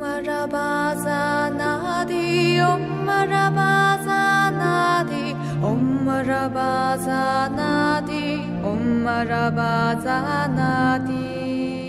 Marabazanadi, Om Marabazanadi, Om Marabazanadi, Om Marabazanadi。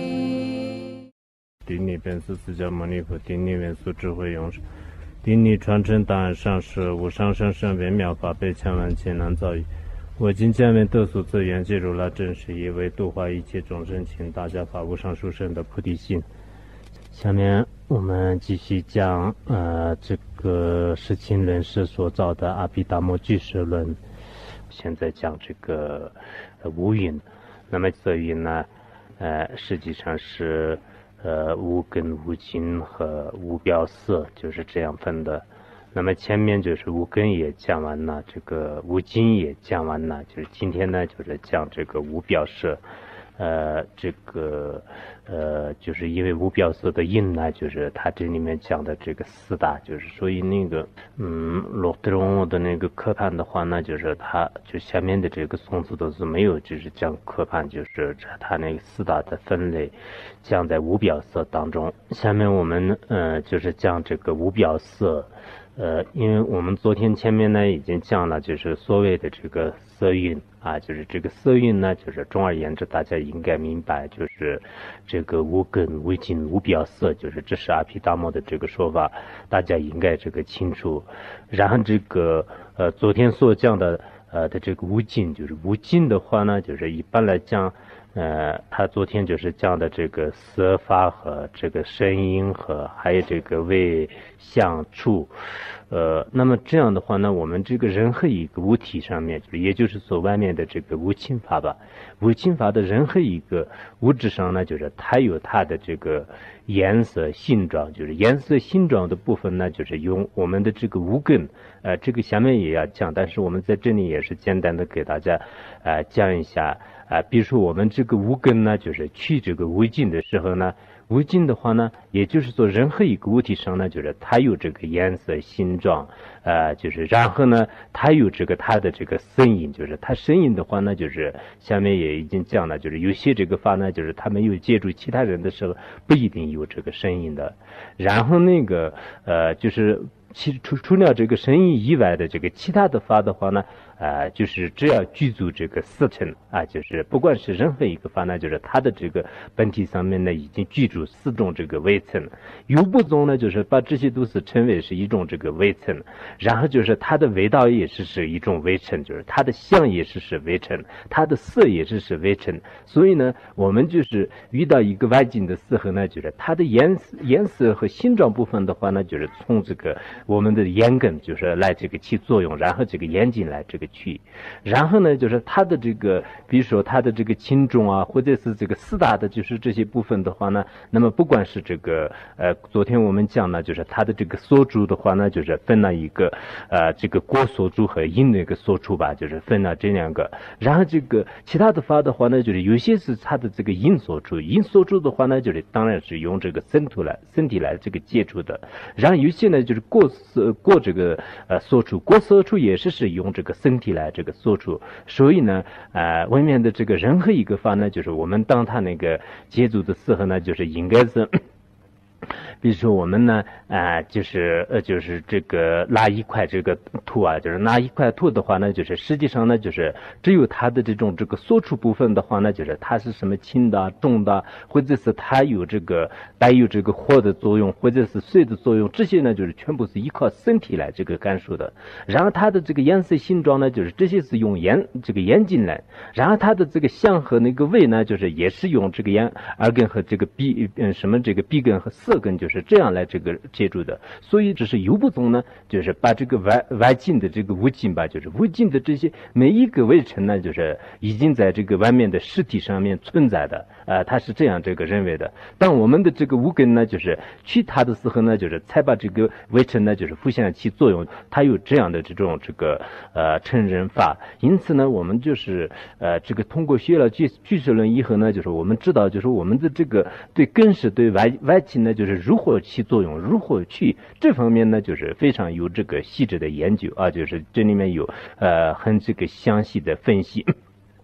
顶礼本师释迦牟尼佛，顶礼文殊智慧勇士，顶礼传承档案上师无上甚深微妙法被千万千难造诣。我今见闻得所自缘，借如来真实义，为度化一切众生，请大家发无上殊胜的菩提心。下面我们继续讲这个释亲论师所造的阿毗达摩俱舍论。现在讲这个无云。那么色云呢实际上是无根无尽和无表色，就是这样分的。那么前面就是无根也讲完了，这个无尽也讲完了，就是今天呢就是讲这个无表色。这个就是因为无表色的因呢，就是他这里面讲的这个四大，就是所以那个罗德隆的那个科判的话呢，就是他就下面的这个宋词都是没有，就是讲科判，就是他那个四大的分类讲在无表色当中。下面我们就是讲这个无表色。因为我们昨天前面呢已经讲了，就是所谓的这个色蕴啊，就是这个色蕴呢，就是总而言之，大家应该明白，就是这个无根无尽无表色，就是这是阿毗达摩的这个说法，大家应该这个清楚。然后这个昨天所讲的这个无尽，就是无尽的话呢，就是一般来讲。他昨天就是讲的这个色法和这个声音和还有这个味相触，那么这样的话呢，我们这个任何一个物体上面，也就是说外面的这个无侵法吧，无侵法的任何一个物质上呢，就是它有它的这个颜色形状，就是颜色形状的部分呢，就是用我们的这个无根，这个下面也要讲，但是我们在这里也是简单的给大家讲一下。比如说我们这个无根呢，就是去这个无尽的时候呢，无尽的话呢，也就是说任何一个物体上呢，就是它有这个颜色形状，就是然后呢，它有这个它的这个声音，就是它声音的话呢，就是下面也已经讲了，就是有些这个法呢，就是它没有接触其他人的时候，不一定有这个声音的。然后那个就是除了这个声音以外的这个其他的法的话呢，就是只要具足这个四乘啊，就是不管是任何一个法呢，就是它的这个本体上面呢已经具足四种这个微乘，有部宗呢就是把这些都是称为是一种这个微乘，然后就是它的味道也是一种微乘，就是它的相也是微乘，它的色也是微乘，所以呢，我们就是遇到一个外境的时候呢，就是它的颜色和形状部分的话呢，就是从这个我们的眼根就是来这个起作用，然后这个眼睛来这个去，然后呢就是它的这个比如说它的这个轻重啊，或者是这个四大的就是这些部分的话呢，那么不管是这个昨天我们讲呢，就是它的这个所住的话呢，就是分了一个这个果所住和因那个所住吧，就是分了这两个。然后这个其他的法的话呢，就是有些是它的这个因所住，因所住的话呢，就是当然是用这个身体来这个接触的。然后有些呢就是过这个所处，过所处也是用这个身体来这个所处。所以呢外面的这个任何一个法呢，就是我们当他那个接触的时候呢，就是应该是比如说我们呢就是这个拿一块这个土啊，就是拿一块土的话呢，就是实际上呢就是只有它的这个所处部分的话呢，就是它是什么轻的重的，或者是它有这个带有这个火的作用，或者是水的作用，这些呢就是全部是依靠身体来这个感受的。然后它的这个颜色形状呢，就是这些是用这个眼睛来，然后它的这个相和那个味呢，就是也是用这个耳根和这个鼻根和色根，就是这样来这个接触的。所以这是有部宗呢，就是把这个外境的这个无境吧，就是无境的这些每一个微尘呢，就是已经在这个外面的实体上面存在的，他是这样这个认为的。当我们的这个无根呢，就是去它的时候呢，就是才把这个微尘呢，就是互相起作用，它有这样的这种这个成人法。因此呢，我们就是这个通过学了俱舍论以后呢，就是我们知道，就是我们的这个对根是对外境呢，就是如何起作用，如何去这方面呢，就是非常有这个细致的研究啊，就是这里面有很这个详细的分析。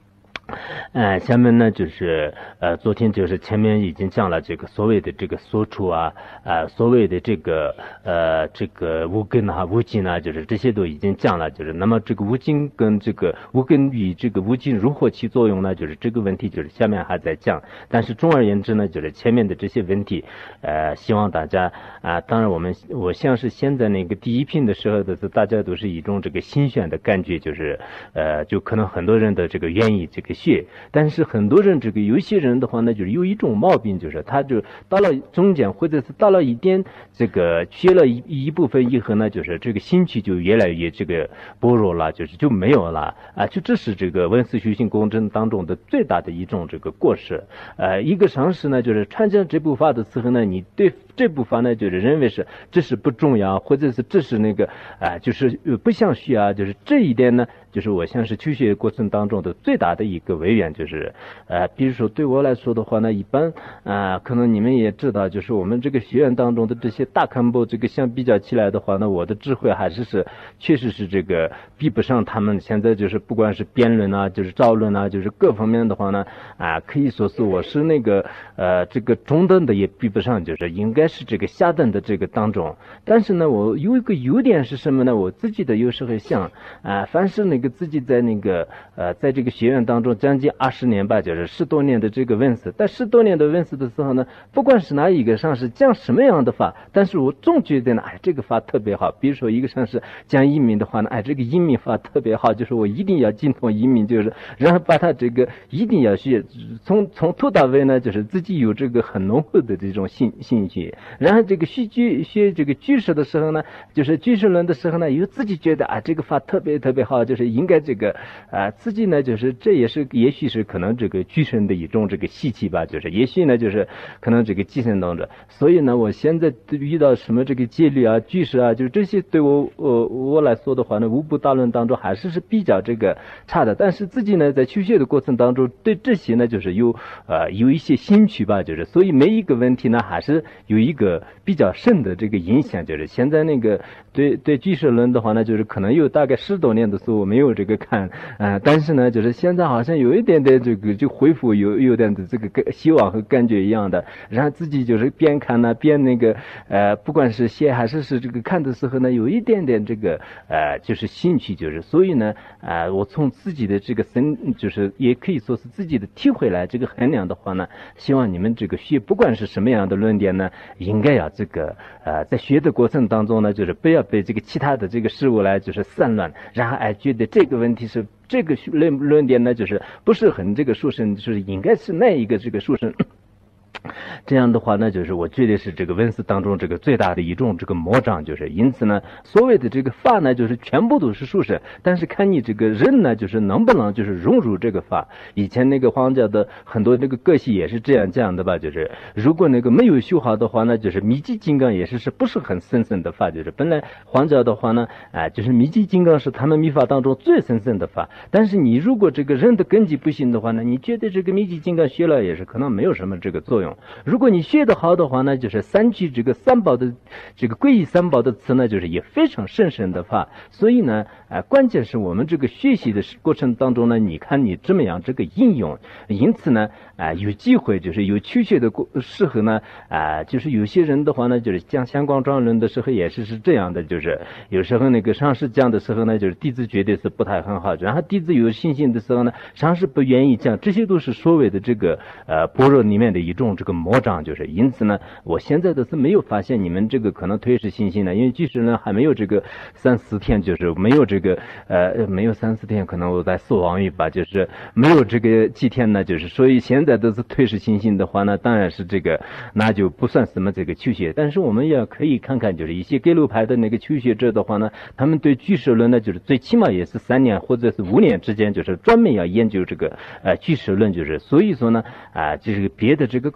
下面呢就是昨天就是前面已经讲了这个所谓的这个所处啊，所谓的这个无根啊、无尽啊，就是这些都已经讲了，就是那么这个无尽跟这个无根与这个无尽如何起作用呢？就是这个问题就是下面还在讲，但是总而言之呢，就是前面的这些问题，希望大家当然我像是现在那个第一篇的时候的，大家都是一种这个新鲜的感觉，就是就可能很多人的这个愿意这个学，但是很多人这个有些人的话呢，就是有一种毛病，就是他就到了中间或者是到了一点这个学了一部分以后呢，就是这个兴趣就越来越这个薄弱了，就没有了就这是这个文思修行过程当中的最大的一种这个过失。一个上师呢，就是传讲这部法的时候呢，你对这部法呢，就是认为是这是不重要，或者是这是那个就是不想学啊，就是这一点呢，就是我像是求学过程当中的最大的一个违缘，就是比如说对我来说的话呢，一般可能你们也知道，就是我们这个学院当中的这些大干部，这个相比较起来的话呢，我的智慧还是确实是这个比不上他们。现在就是不管是辩论啊，就是造论啊，就是各方面的话呢可以说是我是那个这个中等的也比不上，就是应该是这个下等的这个当中。但是呢，我有一个优点是什么呢？我自己的有时候想凡是那个自己在那个在这个学院当中将近20年吧，就是10多年的这个文思，在10多年的文思的时候呢，不管是哪一个上师讲什么样的法，但是我总觉得呢，这个法特别好。比如说一个上师讲移民的话呢，这个移民法特别好，就是我一定要精通移民，就是然后把他这个一定要学，从头到尾呢，就是自己有这个很浓厚的这种兴趣。然后这个学这个居士的时候呢，就是居士论的时候呢，又自己觉得这个法特别特别好，就是应该这个自己呢，就是这也许是可能这个居士的一种这个习气吧，就是也许呢，就是可能这个继承当中。所以呢，我现在遇到什么这个戒律啊、居士啊，就是这些对我来说的话呢，无部大论当中还是比较这个差的。但是自己呢，在求学的过程当中，对这些呢，就是有一些兴趣吧，就是所以每一个问题呢，还是有一个比较深的这个影响。就是现在那个对居士论的话呢，就是可能有大概10多年的时候我没有这个看但是呢，就是现在好像有一点点这个就恢复有点的这个希望和感觉一样的，然后自己就是边看呢边那个不管是写还是这个看的时候呢，有一点点这个就是兴趣，就是所以呢我从自己的这个就是也可以说是自己的体会来这个衡量的话呢，希望你们这个学不管是什么样的论点呢，应该要这个在学的过程当中呢，就是不要被这个其他的这个事物来就是散乱，然后觉得这个问题是这个论点呢，就是不是很这个殊胜，就是应该是那一个这个殊胜。这样的话呢，就是我觉得是这个文思当中这个最大的一种这个魔障，就是因此呢，所谓的这个法呢，就是全部都是殊胜，但是看你这个人呢，就是能不能就是融入这个法。以前那个皇家的很多这个个系也是这样讲的吧，就是如果那个没有修好的话呢，就是密集金刚也是不是很神圣的法，就是本来皇家的话呢，就是密集金刚是他们密法当中最神圣的法，但是你如果这个人的根基不行的话呢，你觉得这个密集金刚学了也是可能没有什么这个作用。如果你学得好的话呢，就是三句这个三宝的这个皈依三宝的词呢，就是也非常甚深的法。所以呢，关键是我们这个学习的过程当中呢，你看你怎么样这个应用。因此呢，有机会就是有求学的时候呢，就是有些人的话呢，就是讲相关专论的时候也是这样的，就是有时候那个上师讲的时候呢，就是弟子觉得是不太很好，然后弟子有信心的时候呢，上师不愿意讲，这些都是所谓的这个般若里面的一种这个魔障，就是因此呢，我现在都是没有发现你们这个可能推失信心的，因为即使呢还没有这个3-4天，就是没有这个没有3-4天，可能我在说网语吧，就是没有这个几天呢，就是所以现在都是推失信心的话呢，当然是这个那就不算什么这个求学。但是我们也可以看看，就是一些格鲁派的那个求学者的话呢，他们对俱舍论呢，就是最起码也是3年或者是5年之间，就是专门要研究这个俱舍论，就是所以说呢就是别的这个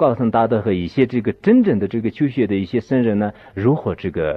高僧大德和一些这个真正的这个求学的一些僧人呢，如何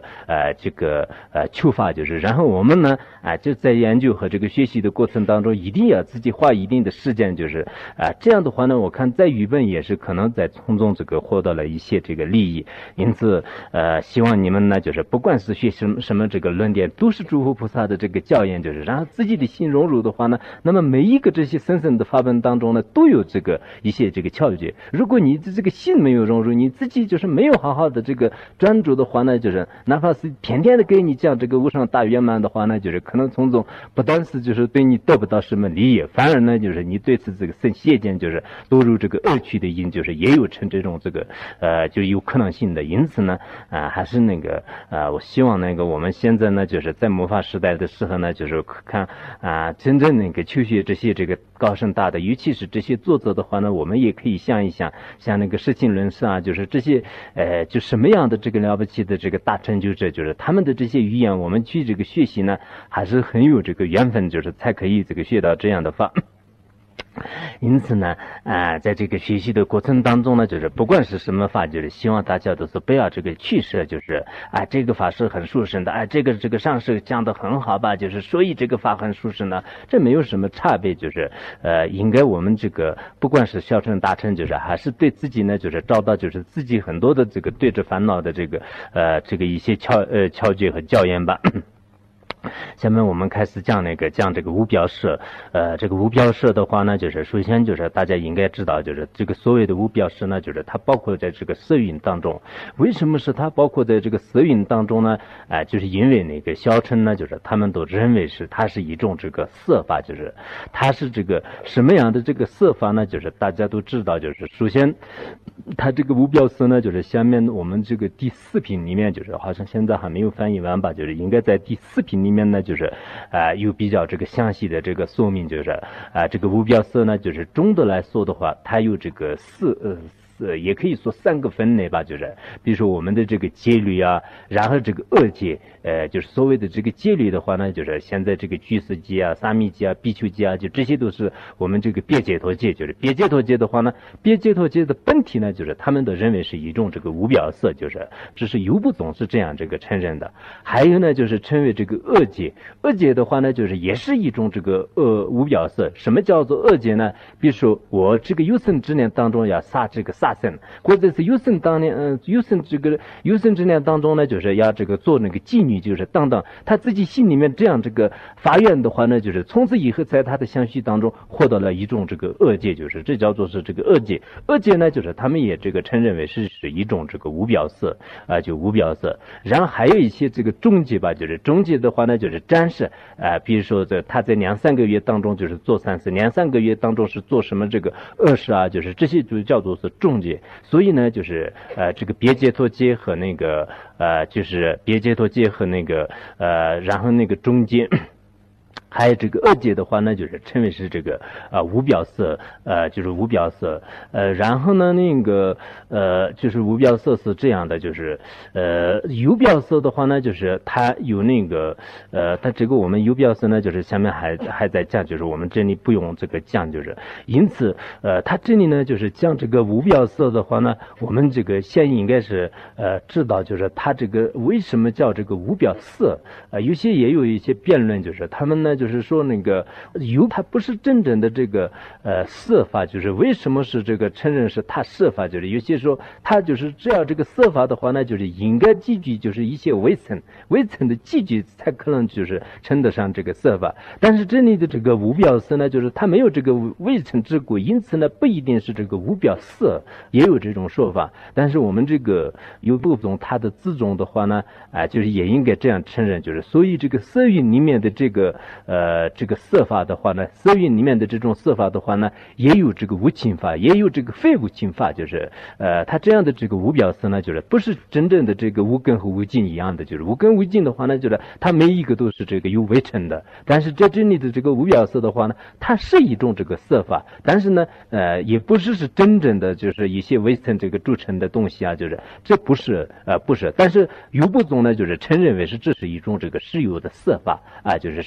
求法，就是然后我们呢就在研究和这个学习的过程当中，一定要自己花一定的时间，就是这样的话呢，我看在日本也是可能在从中这个获得了一些这个利益。因此希望你们呢，就是不管是学什么这个论点，都是诸佛菩萨的这个教言，就是然后自己的心融入的话呢，那么每一个这些僧的法本当中呢，都有这个一些这个窍诀。如果你的这个心没有融入，你自己就是没有好好的这个专注的话呢，就是哪怕是天天的给你讲这个无上大圆满的话呢，就是可能从中不单是就是对你得不到什么利益，反而呢就是你对此这个邪见就是落入这个恶趣的因，就是也有成这种这个就有可能性的。因此呢还是我希望我们现在呢就是在末法时代的时候呢，就是看真正求学这些这个高深大的，尤其是这些作者的话呢，我们也可以想一想，像释亲论师就是这些就什么样的这个了不起的这个大成就者，就是他们的这些语言，我们去这个学习呢，还是很有这个缘分，就是才可以这个学到这样的法。因此呢在这个学习的过程当中呢，就是不管是什么法，就是希望大家都是不要这个取舍，就是这个法是很殊胜的，这个上师讲的很好吧，就是所以这个法很殊胜呢，这没有什么差别，就是应该我们这个不管是小乘大乘，就是还是对自己呢，就是找到就是自己很多的这个对着烦恼的这个一些窍诀和教言吧。下面我们开始讲这个无表色。这个无表色的话呢，就是首先就是大家应该知道，就是这个所谓的无表色呢，就是它包括在这个色蕴当中。为什么是它包括在这个色蕴当中呢？就是因为小乘呢，就是他们都认为是它是一种这个色法，就是它是这个什么样的这个色法呢？就是大家都知道，就是首先它这个无表色呢，就是下面我们这个第4品里面，就是好像现在还没有翻译完吧，就是应该在第4品里面呢，就是有比较这个详细的这个说明，就是这个无表色呢，就是总的来说的话，它有这个也可以说3个分类吧，就是比如说我们的这个戒律然后这个恶戒，就是所谓的这个戒律的话呢，就是现在这个居士戒沙弥戒比丘戒就这些都是我们这个别解脱戒。就是别解脱戒的话呢，别解脱戒的本体呢，就是他们都认为是一种这个无表色，就是只是有部总是这样这个承认的。还有呢，就是称为这个恶戒。恶戒的话呢，就是也是一种这个无表色。什么叫做恶戒呢？比如说我这个有生之年当中要杀这个杀生，或者是有生之年当中呢，就是要这个做妓女，就是等等，他自己心里面这样这个发愿的话呢，就是从此以后在他的相续当中获得了一种这个恶戒，就是这叫做是这个恶戒。恶戒呢，就是他们也这个承认为是一种这个无表色就无表色。然后还有一些这个中戒吧，就是中戒的话呢，就是瞻视比如说他在2-3个月当中就是做善事，2-3个月当中是做什么这个恶事就是这些就叫做是中戒。所以呢，就是这个别解脱戒和就是别解脱戒和然后中戒。还有这个恶戒的话呢，就是称为是这个无表色，就是无表色。然后呢，就是无表色是这样的，就是有表色的话呢，就是它有它这个我们有表色呢，就是下面还在讲，就是我们这里不用这个讲，就是因此它这里呢，就是讲这个无表色的话呢，我们这个先应该是知道，就是它这个为什么叫这个无表色有些也有一些辩论，就是他们呢就是说它不是真正的这个色法，就是为什么是这个承认是它色法，就是有些说它就是只要这个色法的话呢，就是应该积聚就是一些微尘的积聚才可能就是称得上这个色法。但是这里的这个无表色呢，就是它没有这个微尘之故，因此呢不一定是这个无表色，也有这种说法。但是我们这个有部种它的自种的话呢就是也应该这样承认，就是所以这个色蕴里面的这个色法的话呢，色蕴里面的这种色法的话呢，也有这个无情法，也有这个非无情法，就是它这样的这个无表色呢，就是不是真正的这个无根和无尽一样的，就是无根无尽的话呢，就是它每一个都是这个有微尘的。但是在这里的这个无表色的话呢，它是一种这个色法，但是呢也不是真正的就是一些微尘这个铸成的东西就是这不是不是。但是有部宗呢，就是承认为是这是一种这个实有的色法就是实有的这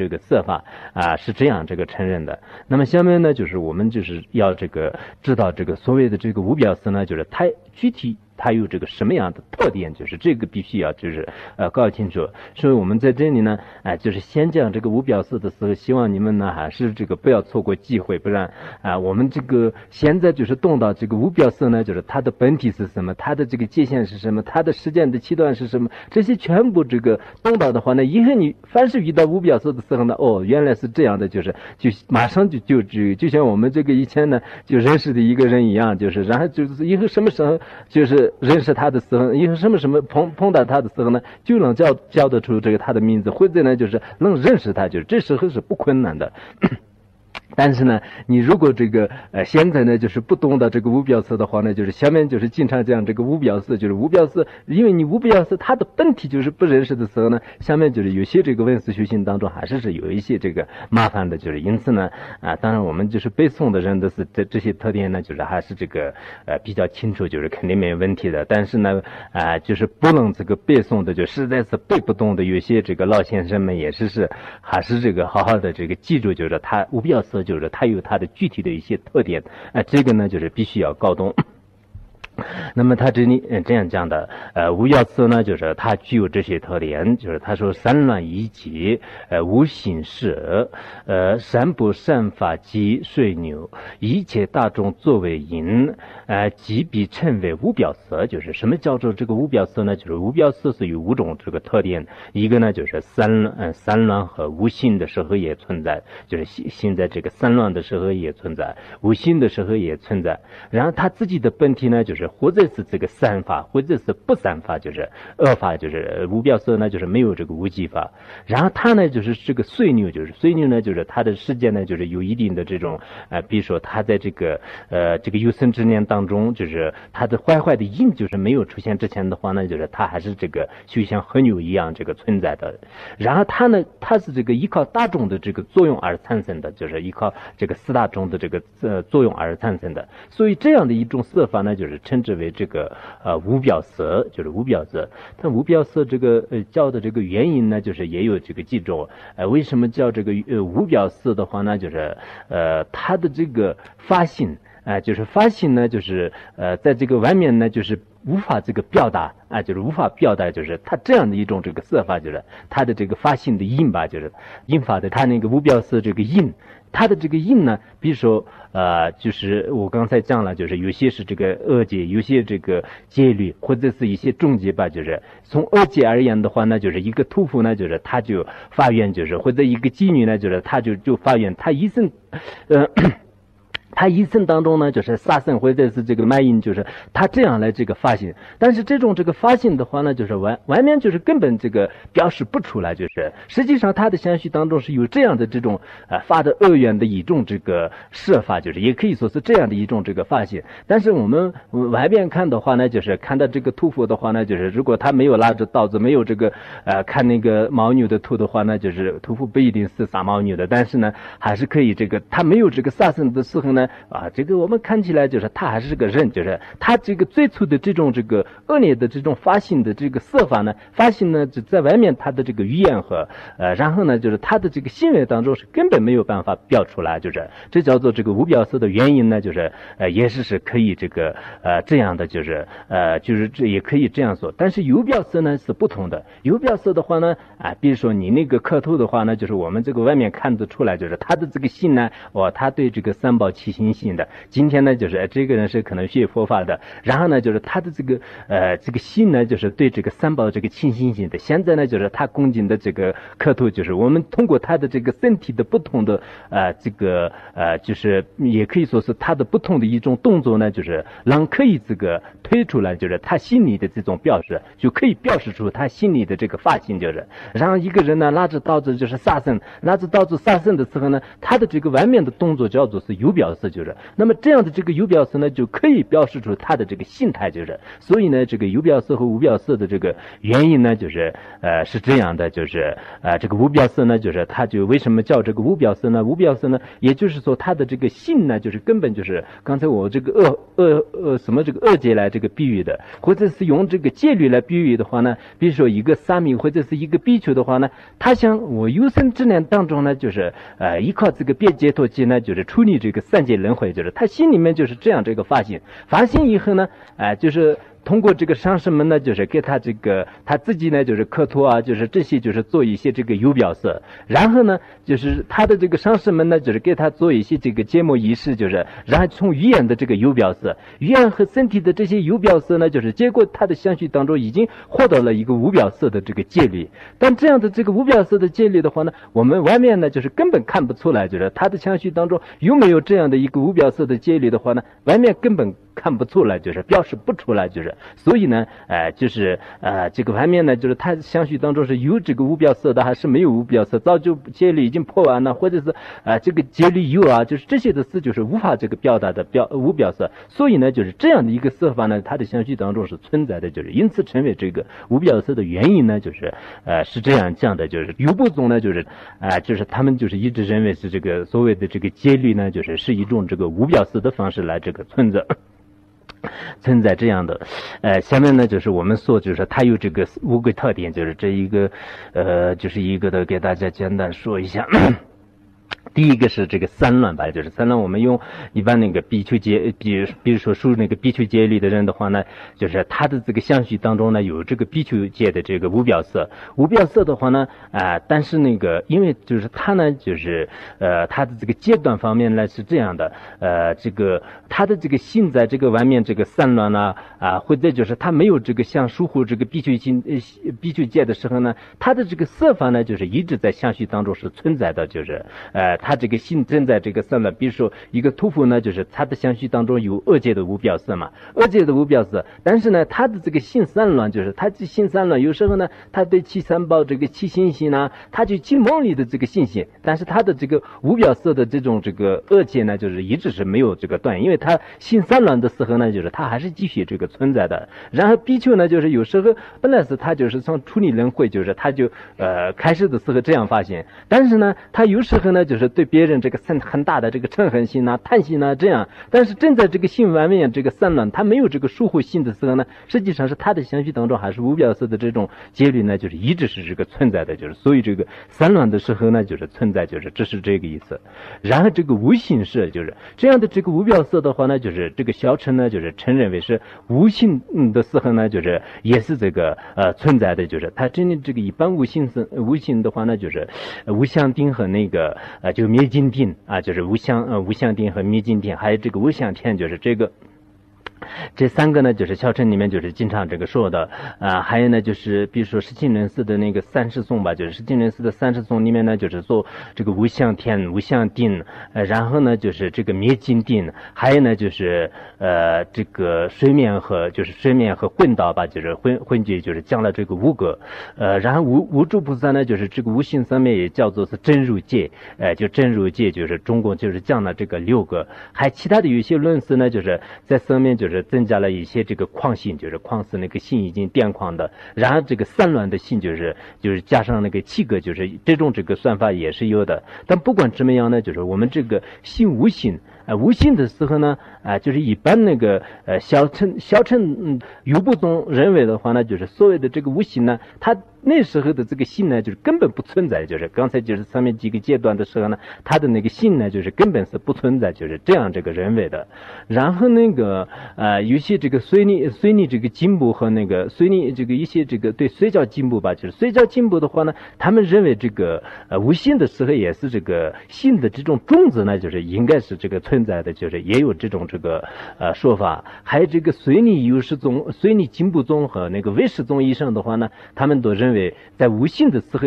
这个色法是这样这个承认的。那么下面呢，就是我们就是要这个知道这个所谓的这个无表色呢，就是它具体它有这个什么样的特点，就是这个必须要就是搞清楚。所以我们在这里呢就是先讲这个无表色的时候，希望你们呢还是这个不要错过机会，不然我们这个现在就是动到这个无表色呢，就是它的本体是什么，它的这个界限是什么，它的时间的期段是什么，这些全部这个动到的话呢，以后你凡是遇到无表色的时候呢，原来是这样的，就马上就像我们这个以前呢就认识的一个人一样，就是然后就是以后什么时候就是认识他的时候，以后什么碰到他的时候呢，就能叫得出这个他的名字，或者呢就是能认识他，就是这时候是不困难的。但是呢，你如果这个现在呢就是不懂得这个无表色的话呢，就是下面就是经常讲这个无表色，就是无表色，因为你无表色它的本体就是不认识的时候呢，下面就是有些这个文思修行当中还是有一些这个麻烦的，就是因此呢当然我们就是背诵的人都是这些特点呢，就是还是这个比较清楚，就是肯定没有问题的。但是呢就是不能这个背诵的，就实在是背不动的，有些这个老先生们也是还是这个好好的这个记住，就是他无表色就是它有它的具体的一些特点，这个呢就是必须要搞懂。那么他这里这样讲的，无表色呢，就是它具有这些特点，就是他说三乱一极，无形色，三不善法及水牛，一切大众作为因，即必称为无表色。就是什么叫做这个无表色呢？就是无表色是有5种这个特点，一个呢就是三乱和无形的时候也存在，就是现在这个三乱的时候也存在，无形的时候也存在。然后他自己的本体呢，就是或者是这个三法，或者是不三法，就是二法，就是无表色呢，就是没有这个无记法。然后它呢，就是这个水牛，就是水牛呢，就是它的时间呢，就是有一定的这种比如说它在这个有生之年当中，就是它的坏的因就是没有出现之前的话呢，就是它还是这个就像河牛一样这个存在的。然后它呢，它是这个依靠大众的这个作用而产生的，就是依靠这个4大众的这个作用而产生的。所以这样的一种色法呢，就是称之为这个无表色，就是无表色。但无表色这个叫的这个原因呢，就是也有这个几种。为什么叫这个无表色的话呢？就是它的这个发性就是发性呢，就是在这个外面呢，就是无法这个表达就是无法表达，就是它这样的一种这个色法，就是它的这个发性的因吧，就是因法的它那个无表色这个因。它的这个因呢，比如说就是我刚才讲了，就是有些是这个恶戒，有些这个戒律，或者是一些重戒吧。就是从恶戒而言的话呢，就是一个屠夫呢，就是他就发愿，就是或者一个妓女呢，就是他就发愿，他一生他一生当中呢，就是杀生或者是这个卖淫，就是他这样来这个发心。但是这种这个发心的话呢，就是外面就是根本这个表示不出来，就是实际上他的相续当中是有这样的这种发的恶缘的一种这个设法，就是也可以说是这样的一种这个发心。但是我们外边看的话呢，就是看到这个屠夫的话呢，就是如果他没有拉着刀子，没有这个看那个牦牛的屠的话呢，就是屠夫不一定是杀牦牛的，但是呢还是可以这个他没有这个杀生的时候呢。这个我们看起来就是他还是个人，就是他这个最初的这种这个恶劣的这种发心的这个色法呢，发心呢就在外面他的这个语言和然后呢就是他的这个行为当中是根本没有办法表出来，就是这叫做这个无表色的原因呢，就是也是可以这个这样的，就是这也可以这样说。但是有表色呢是不同的，有表色的话呢比如说你那个磕头的话呢，就是我们这个外面看得出来，就是他的这个心呢他对这个三宝七心信的。今天呢就是这个人是可能学佛法的，然后呢就是他的这个心呢就是对这个三宝这个清心性的。现在呢就是他恭敬的这个磕头，就是我们通过他的这个身体的不同的这个就是也可以说是他的不同的一种动作呢，就是让可以这个推出来，就是他心里的这种表示，就可以表示出他心里的这个发心，就是然后一个人呢拿着刀子就是杀生，拿着刀子杀生的时候呢，他的这个外面的动作叫做是有表色。 色就是，那么这样的这个有表色呢，就可以表示出它的这个性态就是，所以呢，这个有表色和无表色的这个原因呢，就是是这样的，就是这个无表色呢，就是它就为什么叫这个无表色呢？无表色呢，也就是说它的这个性呢，就是根本就是刚才我这个什么这个恶界来这个比喻的，或者是用这个戒律来比喻的话呢，比如说一个沙弥或者是一个比丘的话呢，他想我有生之年当中呢，就是依靠这个别解脱戒呢，就是处理这个三界轮回，就是他心里面就是这样这个发心以后呢，就是通过这个上师们呢，就是给他这个他自己呢，就是磕头啊，就是这些就是做一些这个有表色，然后呢，就是他的这个上师们呢，就是给他做一些这个揭幕仪式，就是然后从语言的这个有表色，语言和身体的这些有表色呢，就是结果他的相续当中已经获得了一个无表色的这个戒律，但这样的这个无表色的戒律的话呢，我们外面呢就是根本看不出来，就是他的相续当中有没有这样的一个无表色的戒律的话呢，外面根本看不出来，就是表示不出来，就是所以呢，就是这个外面呢，就是它相续当中是有这个无表色的，还是没有无表色，早就戒律已经破完了，或者是这个戒律有啊，就是这些的事就是无法这个表达的无表色，所以呢，就是这样的一个色法呢，它的相续当中是存在的，就是因此成为这个无表色的原因呢，就是是这样讲的，就是有部宗呢，就是就是他们就是一直认为是这个所谓的这个戒律呢，就是一种这个无表色的方式来这个存在这样的，下面呢就是我们说，就是它有这个五个特点，就是这一个，就是一个的给大家简单说一下。第一个是这个三乱吧，就是三乱。我们用一般那个比丘戒，比如说属那个比丘戒律的人的话呢，就是他的这个相续当中呢有这个比丘戒的这个无表色。无表色的话呢，但是那个因为就是他呢就是他的这个阶段方面呢是这样的，这个他的这个心在这个外面这个散乱呢或者就是他没有这个像疏忽这个比丘戒的时候呢，他的这个色法呢就是一直在相续当中是存在的，就是他这个心正在这个散乱，比如说一个屠夫呢，就是他的相续当中有恶界的无表色嘛，恶界的无表色，但是呢，他的这个心散乱，就是他的心散乱，有时候呢，他对七三宝这个七信心呢，他就进梦里的这个信心，但是他的这个无表色的这种这个恶界呢，就是一直是没有这个断，因为他心散乱的时候呢，就是他还是继续这个存在的。然后比丘呢，就是有时候本来是他就是从处理轮回，就是他就开始的时候这样发现，但是呢，他有时候呢，就是对别人这个很大的这个嗔恨心啊、贪心啊这样，但是正在这个心外面这个散乱，他没有这个疏忽心的时候呢，实际上是他的相续当中还是无表色的这种戒律呢，就是一直是这个存在的，就是所以这个散乱的时候呢，就是存在，就是这是这个意思。然后这个无心识就是这样的这个无表色的话呢，就是这个小乘呢，就是承认为是无心的时候呢，就是也是这个存在的，就是他真的这个一般无心的话呢，就是无相定和那个就灭尽定啊，就是无相定和灭尽定，还有这个无相天，就是这个。这三个呢，就是小乘里面就是经常这个说的还有呢，就是比如说释迦人寺的那个三十颂吧，就是释迦人寺的三十颂里面呢，就是说这个无相天、无相定，然后呢就是这个灭尽定，还有呢就是这个睡眠和昏倒吧，就是昏厥，就是讲了这个五个，然后无诸菩萨呢，就是这个无性上面也叫做是真如界，就真如界就是中共就是讲了这个6个，还其他的有一些论师呢，就是在上面就是增加了一些这个矿性，就是矿是那个性已经电矿的，然后这个散乱的性就是加上那个7个，就是这种这个算法也是有的。但不管怎么样呢，就是我们这个性无性无性的时候呢就是一般那个小乘有部宗认为的话呢，就是所谓的这个无性呢，它那时候的这个性呢，就是根本不存在，就是刚才就是上面几个阶段的时候呢，它的那个性呢，就是根本是不存在，就是这样这个认为的。然后那个有些这个随你这个进步和那个随你这个一些这个对随教进步吧，就是随教进步的话呢，他们认为这个无性的时候也是这个性的这种种子呢，就是应该是这个存在的，就是也有这种这个说法。还有这个随你有识宗、随你进步宗和那个唯识宗以上的话呢，他们都认为在无性的时候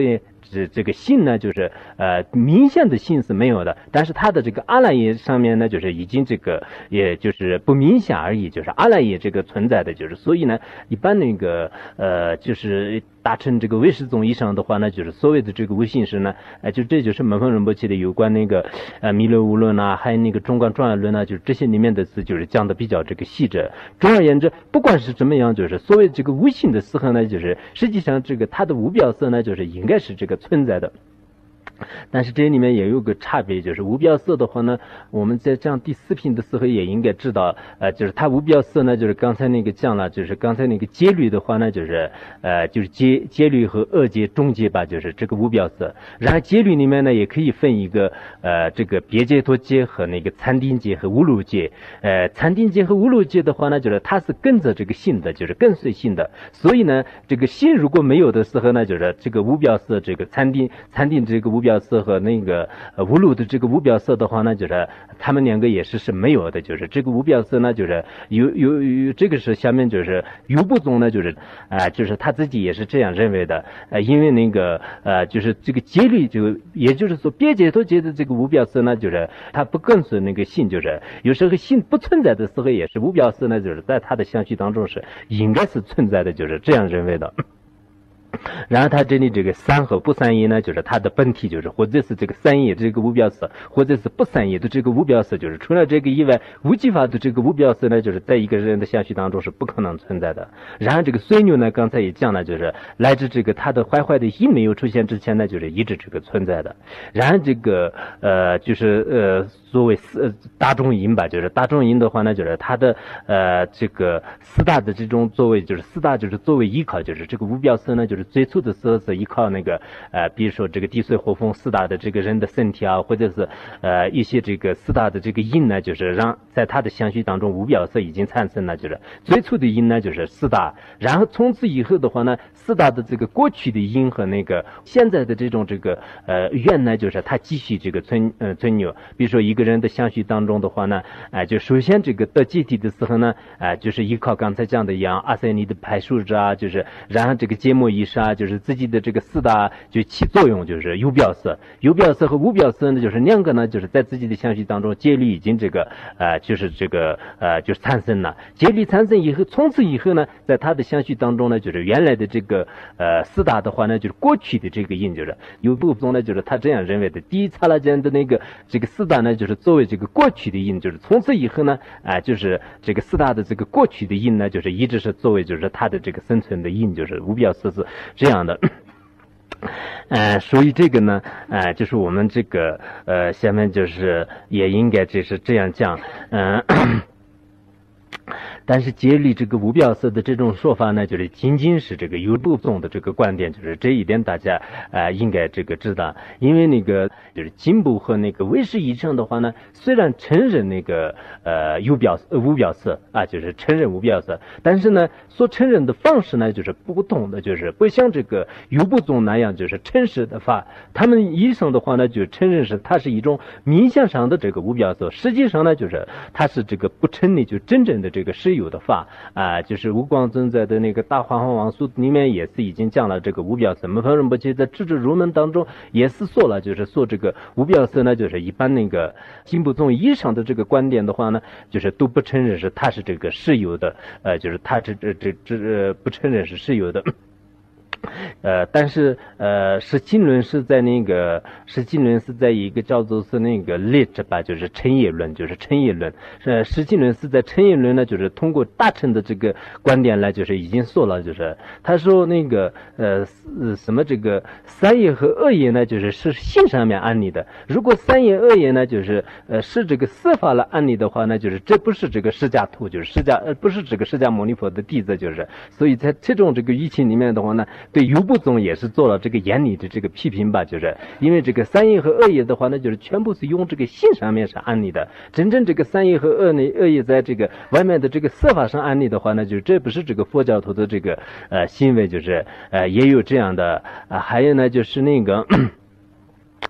这个性呢，就是明显的性是没有的，但是它的这个阿赖耶上面呢，就是已经这个也就是不明显而已，就是阿赖耶这个存在的，就是所以呢，一般那个就是达成这个唯识宗以上的话呢，就是所谓的这个唯心识呢，就这就是门峰仁波切的有关那个弥勒无论啊，还有那个中观庄严论啊，就是这些里面的词就是讲的比较这个细致。总而言之，不管是怎么样，就是所谓这个无性的思考呢，就是实际上这个它的无表色呢，就是应该是这个存在的。但是这里面也有个差别，就是无表色的话呢，我们在这样第四品的时候也应该知道，就是它无表色呢，就是刚才那个讲了，就是刚才那个戒律的话呢，就是就是戒律和恶戒、中戒吧，就是这个无表色。然后戒律里面呢，也可以分一个这个别解脱戒和那个禅定戒和无漏戒。禅定戒和无漏戒的话呢，就是它是跟着这个性的，就是跟随性的。所以呢，这个性如果没有的时候呢，就是这个无表色，这个禅定这个无表色和那个无漏的这个无表色的话呢，就是他们两个也是没有的，就是这个无表色呢，就是有这个是下面就是有部宗呢，就是就是他自己也是这样认为的，因为那个就是这个戒律就也就是说别解脱戒的这个无表色呢，就是它不跟随那个性，就是有时候性不存在的时候也是无表色呢，就是在他的相续当中是应该是存在的，就是这样认为的。然后他这里这个三和不三业呢，就是它的本体，就是或者是这个三业这个无表色，或者是不三业的这个无表色，就是除了这个以外，无记法的这个无表色呢，就是在一个人的相续当中是不可能存在的。然后这个水牛呢，刚才也讲了，就是来自这个它的坏的因没有出现之前呢，就是一直这个存在的。然后这个就是所谓大众因吧，就是大众因的话呢，就是它的这个四大的这种作为，就是四大就是作为依靠，就是这个无表色呢，就是最初的时候是依靠那个比如说这个地水火风四大的这个人的身体啊，或者是一些这个四大的这个因呢，就是让在它的相续当中无表色已经产生了，就是最初的因呢就是四大，然后从此以后的话呢，四大的这个过去的因和那个现在的这种这个愿呢，就是它继续这个存留。比如说一个人的相续当中的话呢，就首先这个得集体的时候呢，就是依靠刚才讲的一样阿塞尼的排数值啊，就是然后这个芥末意识啊，就是自己的这个四大就起作用，就是有表色和无表色呢，就是两个呢，就是在自己的相续当中戒律已经这个就是这个就是产生了，戒律产生以后，从此以后呢，在他的相续当中呢，就是原来的这个四大的话呢，就是过去的这个因，就是有部分呢，就是他这样认为的，第一刹那间的那个这个四大呢，就是作为这个过去的因，就是从此以后呢，就是这个四大的这个过去的因呢，就是一直是作为就是他的这个生存的因，就是无表色是这样的。所以这个呢，就是我们这个下面就是也应该就是这样讲，但是戒律这个无表色的这种说法呢，就是仅仅是这个有部宗的这个观点，就是这一点大家应该这个知道，因为那个就是经部和那个唯识以上的话呢，虽然承认那个无表色啊，就是承认无表色，但是呢，所承认的方式呢，就是不同的，就是不像这个有部宗那样就是诚实的法，他们以上的话呢，就承认是它是一种明显上的这个无表色，实际上呢，就是它是这个不成立就真正的这个实有的法就是无光尊在的那个大华王书里面也是已经讲了这个无表色，门方仁波切在智智入门当中也是说了，就是说这个无表色呢，就是一般那个经部宗以上的这个观点的话呢，就是都不承认是它是这个实有的，就是它这不承认是实有的。但是实经论是在那个实经论是在一个叫做是那个列着吧，就是称业论，就是称业论。实经论是在称业论呢，就是通过大乘的这个观点来，就是已经说了，就是他说那个什么这个三业和恶业呢，就是性上面安立的。如果三业恶业呢，就是是这个色法来安立的话呢，就是这不是这个释迦图，就是不是这个释迦牟尼佛的弟子，就是所以在这种这个语情里面的话呢，对有部宗也是做了这个严厉的这个批评吧，就是因为这个三业和恶业的话呢，就是全部是用这个性上面是安立的，真正这个三业和恶业在这个外面的这个色法上安立的话呢，就是这不是这个佛教徒的这个行为，就是也有这样的还有呢就是那个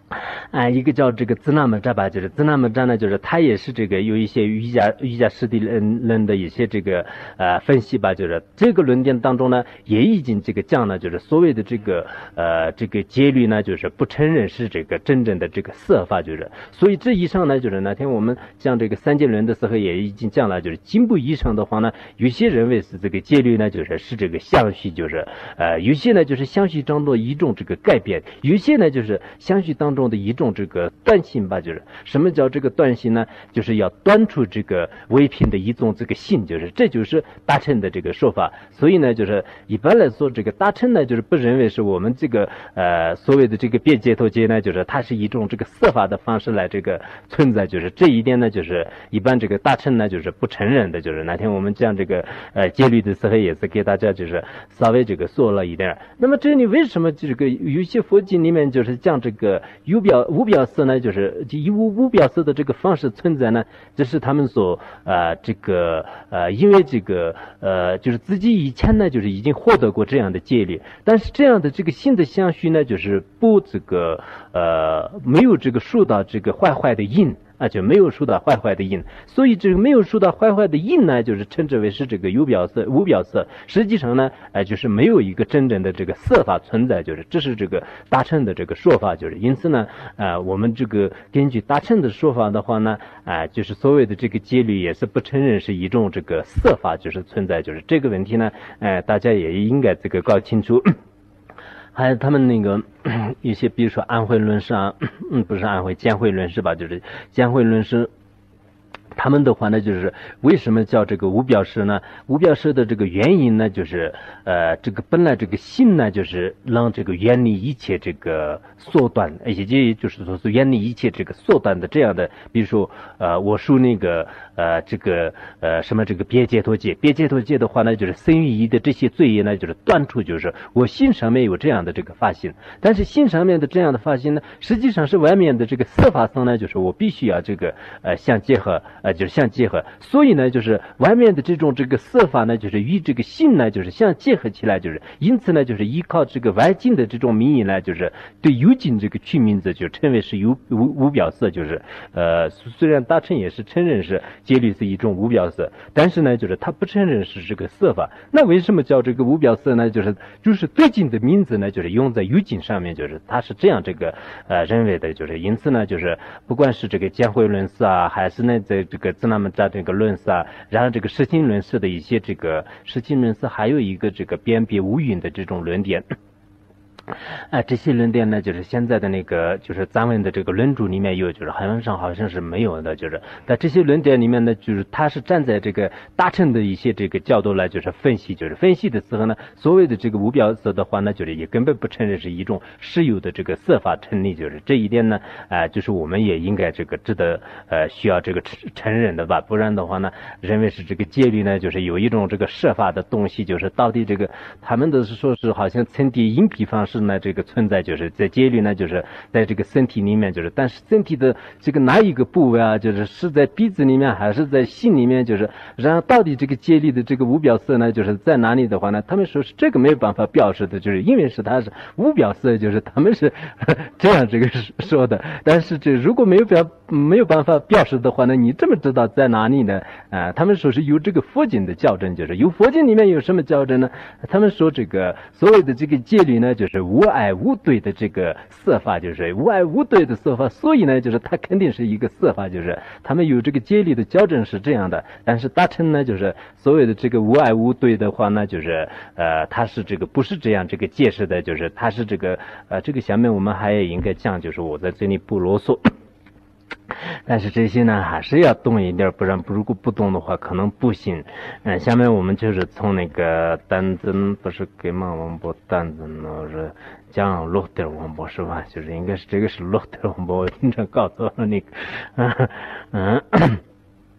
一个叫这个兹那么扎吧，就是兹那么扎呢，就是他也是这个有一些瑜伽师地论的一些这个分析吧，就是这个论点当中呢，也已经这个讲了，就是所谓的这个戒律呢，就是不承认是这个真正的这个色法，就是所以这以上呢，就是那天我们讲这个三界论的时候也已经讲了，就是进步以上的话呢，有些认为是这个戒律呢，就是这个相续，就是有些呢就是相续当中的一种这个改变，有些呢就是相续当中的一种这个断性吧，就是什么叫这个断性呢？就是要断除这个唯品的一种这个性，就是这就是大乘的这个说法。所以呢，就是一般来说，这个大乘呢，就是不认为是我们这个所谓的这个别解脱戒呢，就是它是一种这个色法的方式来这个存在，就是这一点呢，就是一般这个大乘呢，就是不承认的。就是那天我们讲这个戒律的时候，也是给大家就是稍微这个说了一点。那么这里为什么这个有些佛经里面就是讲这个无表色呢，就是以无表色的这个方式存在呢，这是他们所因为这个就是自己以前呢就是已经获得过这样的戒律，但是这样的这个新的相续呢，就是不这个没有这个受到这个坏的因。就没有受到坏的因，所以这个没有受到坏的因呢，就是称之为是这个有表色、无表色。实际上呢，就是没有一个真正的这个色法存在，就是这是这个大乘的这个说法，就是因此呢，我们这个根据大乘的说法的话呢，就是所谓的这个戒律也是不承认是一种这个色法就是存在，就是这个问题呢，大家也应该这个搞清楚。还有他们那个一些，比如说安徽论师啊，不是安徽监慧论师吧，就是监慧论师。他们的话呢，就是为什么叫这个无表示呢？无表示的这个原因呢，就是这个本来这个心呢，就是让这个远离一切这个缩短，也就是说是远离一切这个缩短的这样的，比如说我说那个什么这个别解脱戒的话呢，就是生于一的这些罪业呢，就是断除，就是我心上面有这样的这个发心，但是心上面的这样的发心呢，实际上是外面的这个色法僧呢，就是我必须要这个相结合。就是相结合，所以呢，就是外面的这种这个色法呢，就是与这个心呢，就是相结合起来，就是因此呢，就是依靠这个外境的这种名义呢，就是对有境这个取名字，就称为是无表色，就是虽然大乘也是承认是戒律是一种无表色，但是呢，就是他不承认是这个色法。那为什么叫这个无表色呢？就是最近的名字呢，就是用在有境上面，就是他是这样这个认为的，就是因此呢，就是不管是这个监慧论师啊，还是呢在这个兹那么扎这个论师啊，然后这个实心论师的一些这个实心论师，还有一个这个辨别无蕴的这种论点。这些论点呢，就是现在的那个就是咱们的这个论著里面有，就是好像是没有的，就是在这些论点里面呢，就是他是站在这个大乘的一些这个角度来就是分析，就是分析的时候呢，所谓的这个无表色的话呢，就是也根本不承认是一种实有的这个色法成立，就是这一点呢，就是我们也应该这个值得需要这个承认的吧，不然的话呢，认为是这个戒律呢，就是有一种这个设法的东西，就是到底这个他们都是说是好像层体隐蔽方式呢，这个存在，就是在戒律呢，就是在这个身体里面，就是但是身体的这个哪一个部位啊，是在鼻子里面还是在心里面，就是然后到底这个戒律的这个无表色呢，就是在哪里的话呢，他们说是这个没有办法表示的，就是因为是它是无表色，就是他们是这样这个说的，但是这如果没有办法表示的话呢，你怎么知道在哪里呢？他们说是有这个佛经的校正，就是有佛经里面有什么校正呢？他们说这个所谓的这个戒律呢，就是无碍无对的这个色法，就是无碍无对的色法，所以呢，就是它肯定是一个色法，就是他们有这个戒律的校正是这样的。但是大乘呢，就是所谓的这个无碍无对的话呢，就是它是这个不是这样这个解释的，就是它是这个这个下面我们还应该讲，就是我在这里不啰嗦。但是这些呢还是要懂一点，不然如果不懂的话可能不行。下面我们就是从那个单子，不是给马王波单子呢，是讲洛德王波是吧？就是应该是这个是洛德王波，我经常搞错了那个，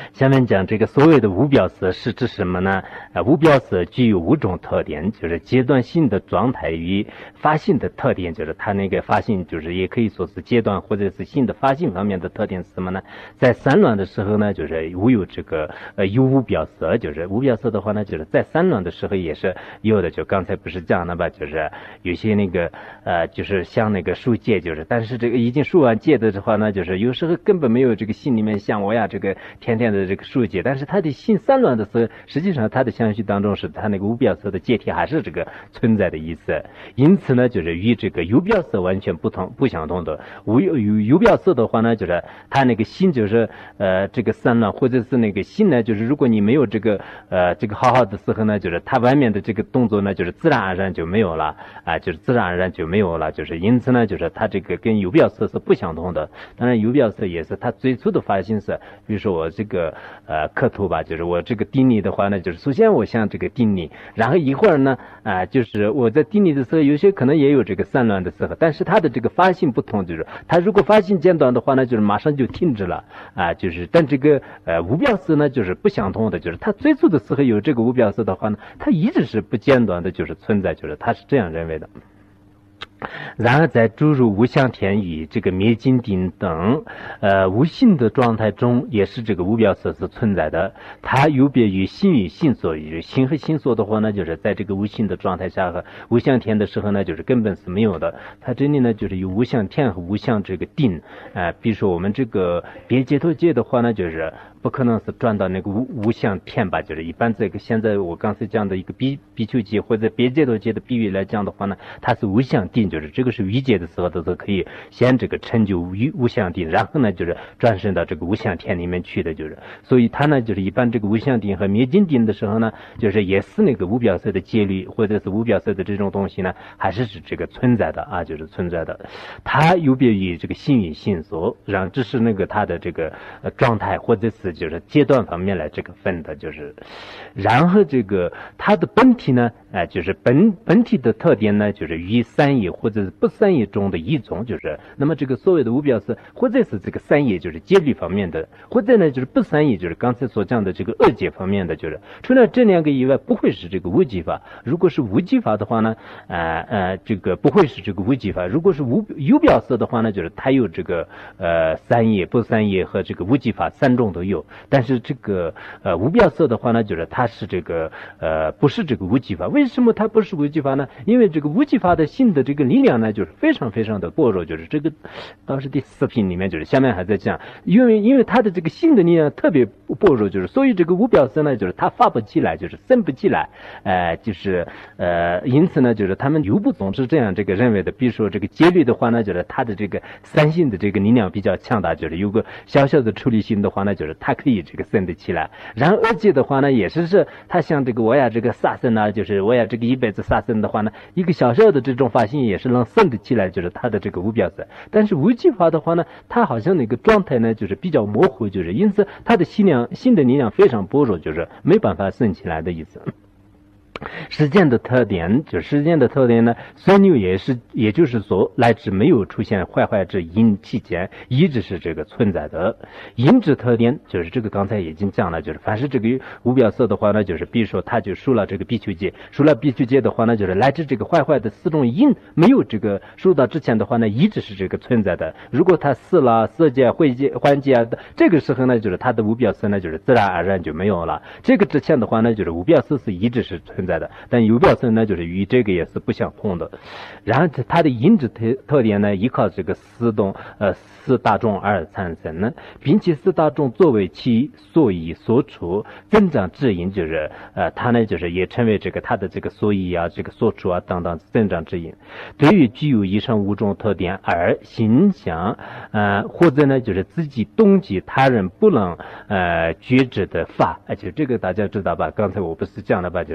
下面讲这个所谓的无表色是指什么呢？无表色具有5种特点，就是阶段性的状态与发性的特点，就是它那个发性，就是也可以说是阶段或者是性的发性方面的特点是什么呢？在散乱的时候呢，就是有这个有无表色，就是无表色的话呢，就是在散乱的时候也是有的，就刚才不是讲了吧，就是有些那个就是像那个树戒，就是但是这个已经树完戒的话呢，就是有时候根本没有这个心里面像我呀这个天天的这个树戒，但是他的心散乱的时候，实际上他的相续当中是他那个无表色的戒体还是这个存在的意思。因此呢，就是与这个有表色完全不相同的。有表色的话呢，就是他那个心就是这个散乱，或者是那个心呢，就是如果你没有这个好好的时候呢，就是他外面的这个动作呢，就是自然而然就没有了就是自然而然就没有了，就是因此呢，就是他这个跟有表色是不相同的。当然有表色也是他最初的发心是，比如说我这个刻图吧，就是我这个定力的话呢，就是首先我像这个定力，然后一会儿呢就是我在定力的时候，有些可能也有这个散乱的时候，但是它的这个发性不同，就是它如果发性间断的话呢，就是马上就停止了就是但这个无表色呢就是不相同的，就是它最初的时候有这个无表色的话呢，它一直是不间断的就是存在，就是它是这样认为的。然而在诸如无相天与这个灭尽定等无性的状态中，也是这个无表色是存在的。它有别于心与心所，心和心所的话呢，就是在这个无性的状态下和无相天的时候呢，就是根本是没有的。它这里呢就是有无相天和无相这个定比如说我们这个别解脱界的话呢，就是不可能是转到那个无相天吧，就是一般这个现在我刚才讲的一个比丘界或者别解脱界的比喻来讲的话呢，它是无相定，就是这个是欲界的时候都是可以先这个成就无相定，然后呢就是转生到这个无相天里面去的，就是所以它呢就是一般这个无相定和灭尽定的时候呢，就是也是那个无表色的戒律或者是无表色的这种东西呢，还是这个存在的就是存在的。它有别于这个心与心所，然后这是那个它的这个状态或者是就是阶段方面来这个分的，就是然后这个它的本体呢就是本体的特点呢，就是于三业或者是不三业中的一种，就是那么这个所谓的无表色，或者是这个三业就是戒律方面的，或者呢就是不三业，就是刚才所讲的这个恶戒方面的，就是除了这两个以外，不会是这个无记法。如果是无记法的话呢，这个不会是这个无记法。如果是有表色的话呢，就是它有这个三业、不三业和这个无记法3种都有。但是这个无表色的话呢，就是它是这个不是这个无记法。为什么它不是无记法呢？因为这个无记法的性的这个力量呢，就是非常非常的薄弱，就是这个倒是第4品里面就是下面还在讲，因为它的这个性的力量特别薄弱，就是所以这个无表色呢，就是它发不起来，就是生不起来，就是因此呢，就是他们有部总是这样这个认为的。比如说这个戒律的话呢，就是它的这个三性的这个力量比较强大，就是有个小小的处理性的话呢，就是它可以这个生得起来。然后恶戒的话呢，也是它像这个我呀这个杀生啊，就是我呀这个一辈子杀生的话呢，一个小小的这种发心也是能生得起来，就是它的这个无表色。但是无记法的话呢，它好像那个状态呢就是比较模糊，就是因此它的心的力量非常薄弱，就是没办法生起来的意思。时间的特点，就时间的特点呢，孙牛也就是说，乃至没有出现坏之因期间，一直是这个存在的。因之特点就是这个刚才已经讲了，就是凡是这个无表色的话呢，就是比如说他就受了这个比丘戒，受了比丘戒的话呢，就是乃至这个坏的4种因没有这个受到之前的话呢，一直是这个存在的。如果他死了、色戒、慧戒、欢戒这个时候呢，就是他的无表色呢，就是自然而然就没有了。这个之前的话呢，就是无表色是一直是存在的，但有表色呢，就是与这个也是不相同的。然后它的因之特点呢，依靠这个四大众而产生呢，并且4大众作为其所依所处增长之因，就是它呢就是也成为这个它的这个所依啊、这个所处啊等等增长之因。对于具有以上5种特点而心想或者呢就是自己动机他人不能觉知的法，就这个大家知道吧？刚才我不是讲了吧？就是他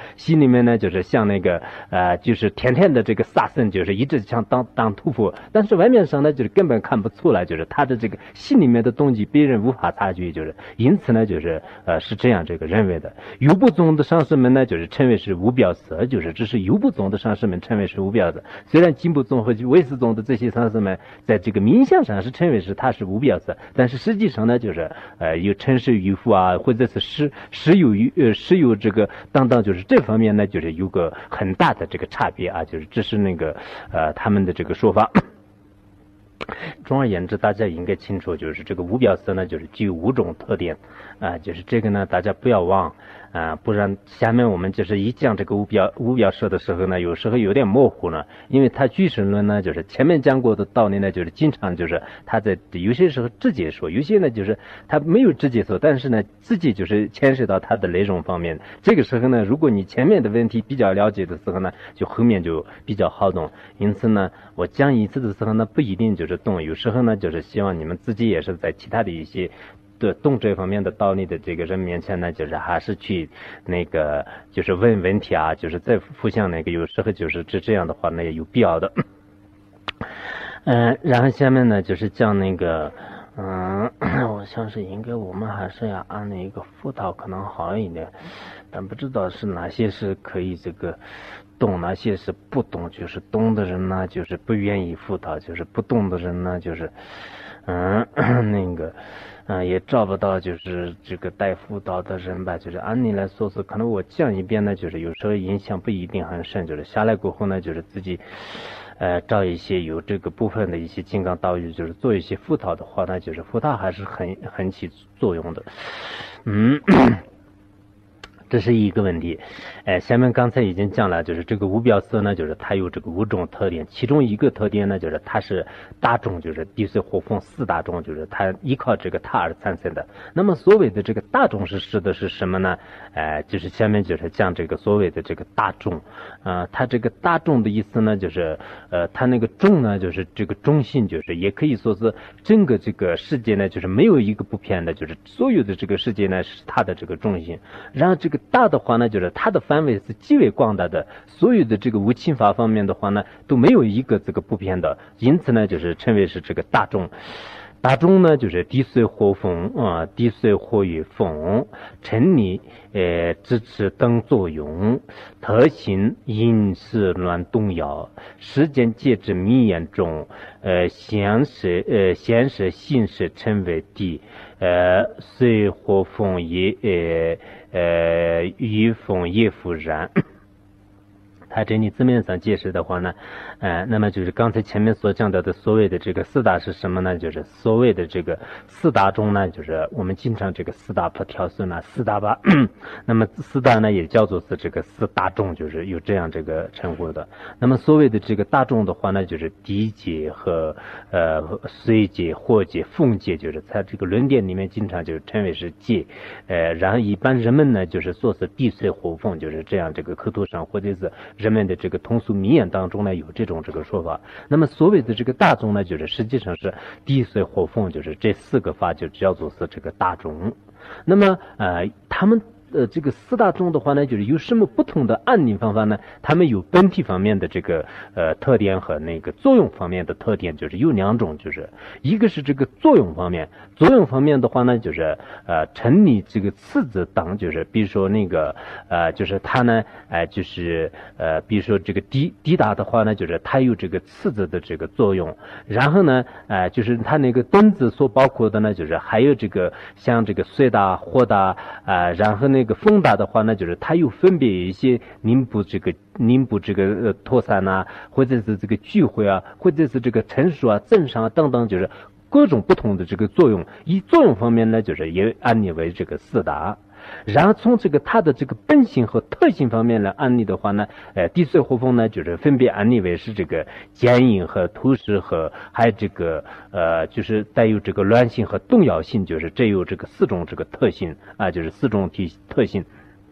心里面呢就是像那个就是天天的这个萨僧，就是一直想当屠夫，但是外面上呢就是根本看不出来，就是他的这个心里面的东西别人无法察觉，就是因此呢就是是这样这个认为的。有部宗的上师们呢就是称为是无表色，就是这是有部宗的上师们称为是无表色。虽然金部宗和唯识宗的这些上师们在这个名相上是称为是他是无表色，但是实际上呢就是有称是愚夫啊，或者是实有这个当就是这方面呢就是有个很大的这个差别啊，就是这是那个他们的这个说法。总而言之，大家应该清楚，就是这个无表色呢，就是具有5种特点就是这个呢，大家不要忘不然下面我们就是一讲这个无表色的时候呢，有时候有点模糊了，因为他俱生论呢，就是前面讲过的道理呢，就是经常就是他在有些时候直接说，有些呢就是他没有直接说，但是呢自己就是牵涉到他的内容方面。这个时候呢，如果你前面的问题比较了解的时候呢，就后面就比较好懂。因此呢，我讲一次的时候呢，不一定就是懂，有时候呢就是希望你们自己也是在其他的一些懂这方面的道理的这个人面前呢，就是还是去那个就是问问题啊，就是再互相那个有时候就是这样的话呢也有必要的。然后下面呢就是讲那个我想是应该我们还是要按那个辅导可能好一点，但不知道是哪些是可以这个懂，哪些是不懂，就是懂的人呢就是不愿意辅导，就是不懂的人呢就是那个也找不到就是这个带辅导的人吧，就是按理来说是可能我讲一遍呢，就是有时候影响不一定很深，就是下来过后呢，就是自己找一些有这个部分的一些金刚道语，就是做一些辅导的话呢，就是辅导还是很起作用的。这是一个问题。下面刚才已经讲了，就是这个无表色呢，就是它有这个5种特点，其中一个特点呢，就是它是大众，就是地水火风4大众，就是它依靠这个它而产生的。那么所谓的这个大众是指的是什么呢？就是下面就是讲这个所谓的这个大众，它这个大众的意思呢，就是它那个众呢，就是这个中心，就是也可以说是整个这个世界呢，就是没有一个不偏的，就是所有的这个世界呢是它的这个中心。然后这个大的话呢，就是它的范围是极为广大的，所有的这个无侵法方面的话呢，都没有一个这个不偏的，因此呢，就是称为是这个大众。大众呢，就是地水火风地水火与风，沉溺支持等作用，特性因事乱动摇，时间介质密严中，显示形式称为地，水火风也雨风也复然。它这里字面上解释的话呢，那么就是刚才前面所讲到的所谓的这个4大是什么呢？就是所谓的这个4大中呢，就是我们经常这个4大不挑顺啊，4大吧。那么4大呢也叫做是这个4大众，就是有这样这个称呼的。那么所谓的这个大众的话呢，就是地界和水界、火界、风界，就是在这个论点里面经常就称为是界。然后一般人们呢就是说是地水火风，就是这样这个口头上或者是人们的这个通俗名言当中呢有这种这个说法。那么所谓的这个大众呢，就是实际上是地水火风，就是这4个法就叫做是这个大众。那么他们这个4大众的话呢，就是有什么不同的安宁方法呢？他们有本体方面的这个特点和那个作用方面的特点，就是有2种，就是一个是这个作用方面，作用方面的话呢，就是沉溺这个次子当，就是比如说那个就是它呢就是比如说这个地大的话呢，就是它有这个次子的这个作用，然后呢就是它那个灯子所包括的呢，就是还有这个像这个水大火大然后那个风大的话呢，就是它又分别一些凝补这个脱散啊，或者是这个聚会啊，或者是这个成熟啊、增上啊等等，就是各种不同的这个作用。以作用方面呢，就是也安立为这个4大。然后从这个它的这个本性和特性方面来安立的话呢，地水火风呢，就是分别安立为是这个坚硬和土石和还有这个就是带有这个乱性和动摇性，就是这有这个4种这个特性啊，就是4种特性。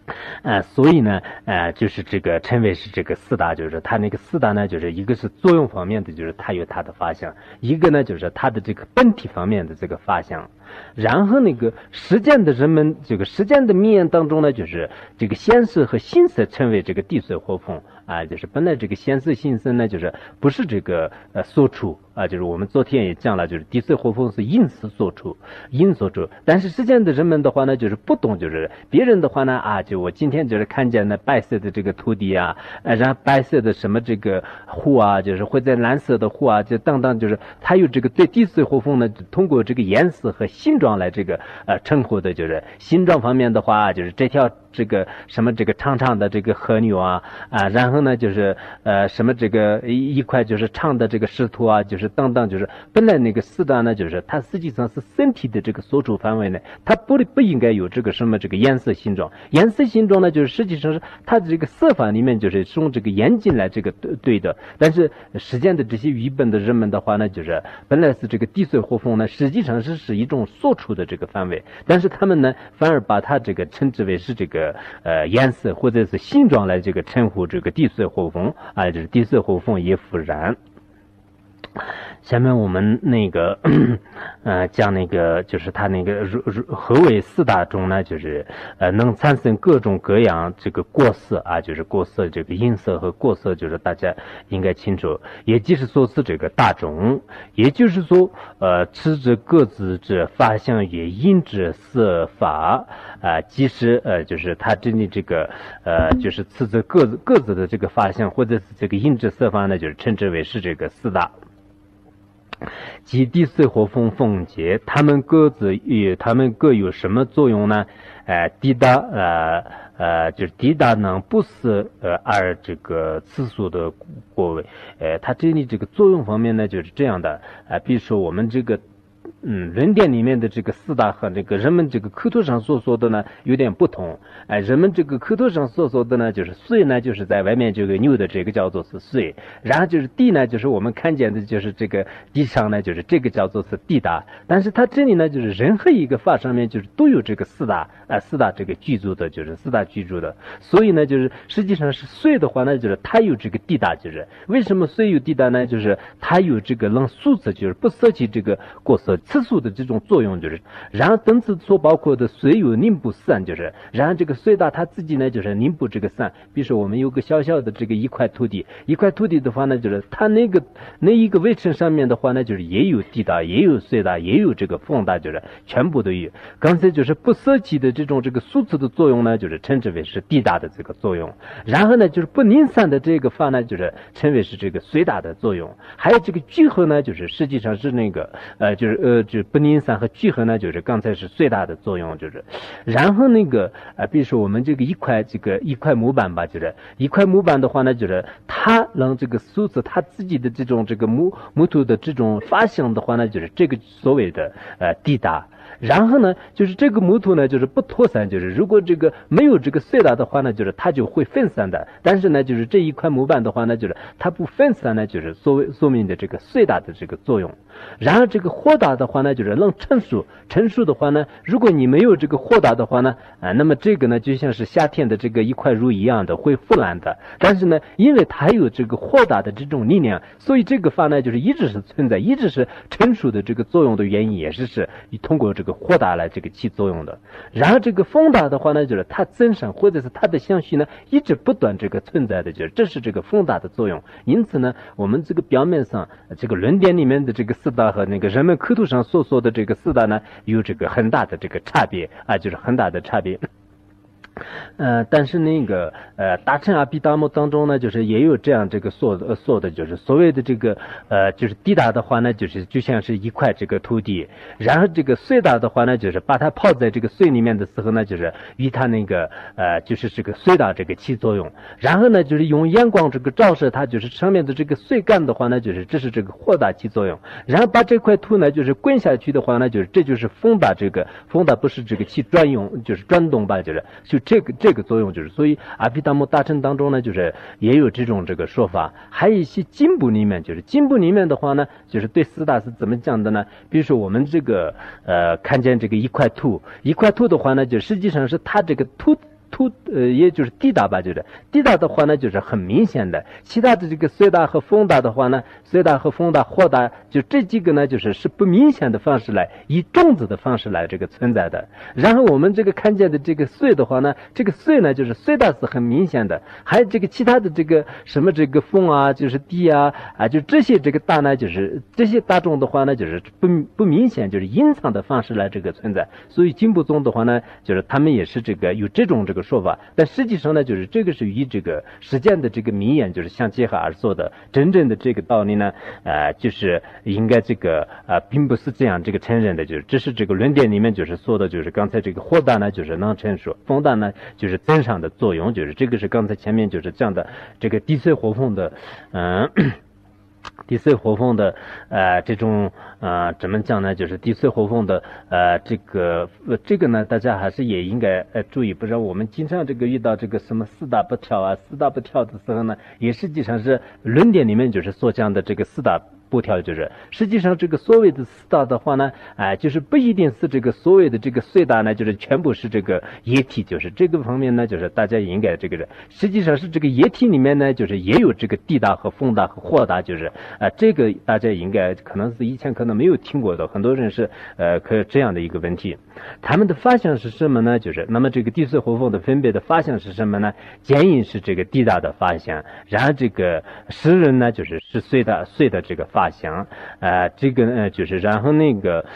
所以呢，就是这个称为是这个四大，就是它那个四大呢，就是一个是作用方面的，就是它有它的法相；一个呢，就是它的这个本体方面的这个法相。然后那个实践的人们，这个实践的名言当中呢，就是这个显色和心色称为这个地水火风就是本来这个显色心色呢，就是不是这个所处就是我们昨天也讲了，就是地水火风是因所处，但是实践的人们的话呢，就是不懂，就是别人的话呢就我今天就是看见那白色的这个土地然后白色的什么这个湖就是或者蓝色的湖就等等，就是它有这个对地水火风呢，通过这个颜色和形状来这个称呼的，就是形状方面的话，就是这条这个什么这个长长的这个河流然后呢就是什么这个一块就是长的这个石头就是等等，就是本来那个四大呢，就是它实际上是身体的这个所处范围内，它不应该有这个什么这个颜色形状呢，就是实际上是它的这个色法里面就是用这个眼睛来这个对的，但是实践的这些愚笨的人们的话呢，就是本来是这个地水火风呢，实际上是一种所处的这个范围，但是他们呢反而把它这个称之为是这个颜色或者是形状来这个称呼这个地水火风就是地水火风也复然。下面我们那个讲那个就是它那个何为四大中呢，就是能产生各种各样这个过色就是过色这个音色和过色，就是大家应该清楚，也就是说是这个大众，也就是说持着各自之法相也因之色法即使就是它真的这个就是持着各自的这个法相或者是这个因之色法呢，就是称之为是这个四大。即地水火风风节，他们各有什么作用呢？地大就是地大能不是而这个次数的过位，它这里这个作用方面呢就是这样的比如说我们这个人典里面的这个四大和这个人们这个课图上所说的呢有点不同。人们这个课图上所说的呢，就是水呢，就是在外面这个牛的这个叫做是水，然后就是地呢，就是我们看见的就是这个地上呢，就是这个叫做是地大。但是它这里呢，就是任何一个法上面就是都有这个四大这个居住的，就是四大居住的。所以呢，就是实际上是水的话呢，就是它有这个地大，就是为什么水有地大呢？就是它有这个能素质，就是不舍弃这个过色次数的这种作用，就是然后等此所包括的水有宁不散，就是然后这个水大它自己呢就是宁不这个散。比如说我们有个小小的这个一块土地的话呢，就是它那一个围城上面的话呢，就是也有地大，也有水大，也有这个风大，就是全部都有。刚才就是不舍弃的这种这个素质的作用呢，就是称之为是地大的这个作用。然后呢，就是不宁散的这个法呢，就是称为是这个水大的作用。还有这个聚合呢，就是实际上是那个就是不宁散和聚合呢，就是刚才是最大的作用，就是然后那个比如说我们这个一块木板吧，就是一块木板的话呢，就是它让这个素质它自己的这种这个木头的这种发相的话呢，就是这个所谓的地大。然后呢，就是这个木头呢，就是不脱散，就是如果这个没有这个碎大的话呢，就是它就会分散的。但是呢，就是这一块木板的话呢，就是它不分散呢，就是说明的这个碎大的这个作用。然后这个火大的话呢，就是能成熟的话呢，如果你没有这个火大的话呢，那么这个呢就像是夏天的这个一块肉一样的会腐烂的。但是呢，因为它有这个火大的这种力量，所以这个法呢就是一直是存在，一直是成熟的这个作用的原因，也是通过这个火大来这个起作用的。然后这个风大的话呢，就是它增上或者是它的相续呢一直不断这个存在的，就是这是这个风大的作用。因此呢，我们这个表面上这个论点里面的这个四大和那个人们刻图上所说的这个四大呢，有这个很大的这个差别就是很大的差别。但是那个大乘阿毗达摩当中呢，就是也有这样这个说的，就是所谓的这个就是地大的话呢，就是就像是一块这个土地，然后这个水大的话呢，就是把它泡在这个水里面的时候呢，就是与它那个就是这个水大这个起作用，然后呢就是用阳光这个照射它，就是上面的这个水干的话呢，就是这是这个火大起作用，然后把这块土呢就是滚下去的话呢，就是这就是风大，这个风大不是这个起转用，就是转动吧，就这个作用，就是所以阿毗达摩大乘当中呢，就是也有这种这个说法。还有一些经部里面，就是经部里面的话呢，就是对四大是怎么讲的呢？比如说我们这个看见这个一块土的话呢，就实际上是它这个土也就是地大吧，就是地大的话呢，就是很明显的。其他的这个水大和风大的话呢，水大和风大、火大，就这几个呢，是不明显的方式来以种子的方式来这个存在的。然后我们这个看见的这个水的话呢，这个水呢就是水大是很明显的，还有这个其他的这个什么这个风啊，就是地啊就这些这个大呢，就是这些大众的话呢，就是不明显，就是隐藏的方式来这个存在。所以经部宗的话呢，就是他们也是这个有这种这个说法，但实际上呢，就是这个是与这个实践的这个名言就是相结合而说的。真正的这个道理呢，就是应该这个并不是这样这个承认的，就是这是这个论点里面就是说的，就是刚才这个火大呢就是能成熟，风大呢就是增上的作用，就是这个是刚才前面就是讲的这个地水火风的地水火风的这种怎么讲呢？就是地水火风的这个呢，大家还是也应该注意，不然我们经常这个遇到这个什么四大不调啊、四大不调的时候呢，也实际上是论点里面就是所讲的这个四大不调，就是实际上这个所谓的四大的话呢，就是不一定是这个所谓的这个碎大呢，就是全部是这个液体，就是这个方面呢，就是大家应该这个实际上是这个液体里面呢，就是也有这个地大和风大和火大，就是这个大家应该可能是以前可能没有听过的，很多人是可这样的一个问题。他们的发相是什么呢？就是那么这个地水火风的分别的发相是什么呢？简引是这个地大的发相，然后这个湿人呢就是碎的这个发相，这个呢就是然后那个